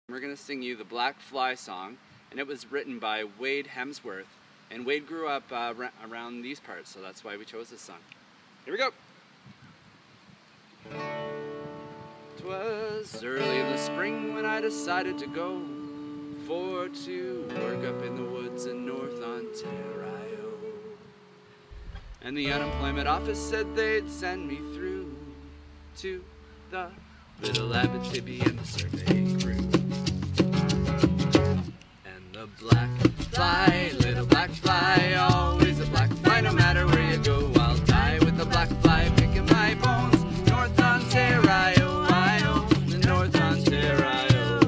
We're going to sing you the Black Fly song, and it was written by Wade Hemsworth. And Wade grew up around these parts, so that's why we chose this song. Here we go. 'Twas early in the spring when I decided to go to work up in the woods in North Ontario. And the unemployment office said they'd send me through to the little Abitibi and the survey crew. And the black fly, little black fly, always a black fly, no matter where you go. I'll die with the black fly, picking my bones. North Ontario, the North Ontario.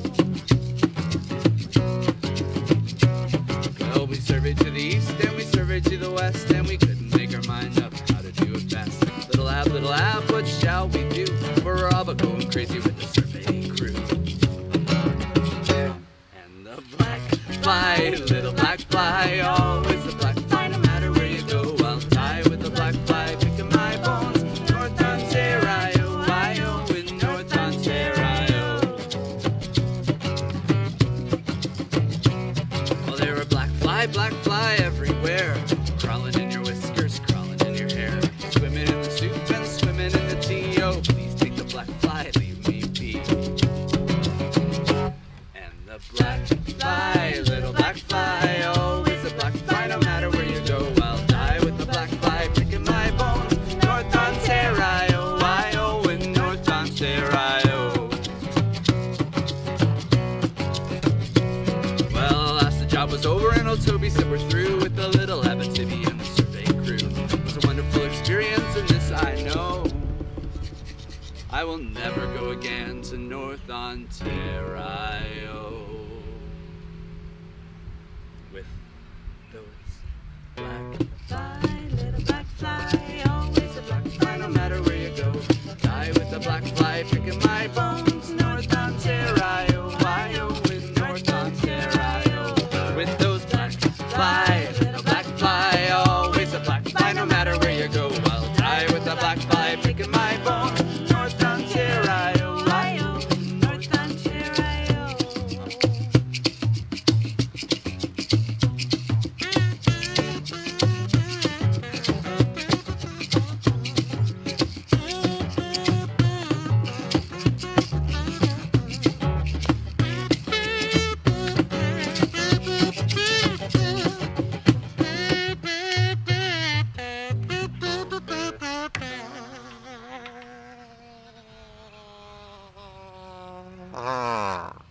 Well, we surveyed to the east and we surveyed to the west, and we couldn't make our mind up how to do it best. Little ab, what shall we do? For we're all but going crazy with the survey crew. And the black fly, little black fly, always the black fly, no matter where you go. I'll die with the black fly, picking my bones. North Ontario, in North Ontario. Well, there were black fly everywhere, crawling in your whiskers, crawling in your hair, swimming in the soup and swimming in the tea. Oh, please take the black fly, leave me be. And the black fly, little black fly, always a black fly, no matter where you go. I'll die with the black fly, picking my bones. North Ontario, in North Ontario. Well, alas, the job was over and old Toby said we're through with the little Abitibi and the survey crew. It was a wonderful experience, and this I know, I will never go again to North Ontario with those black fly, little black fly, always a black fly, no matter where you go. Die with the black fly, picking my bones. North Ontario, in North Ontario. With those black fly, little black fly, always a black fly, no matter where you go. I'll die with the black fly, picking my bones. North Ontario, North Ontario. Ah.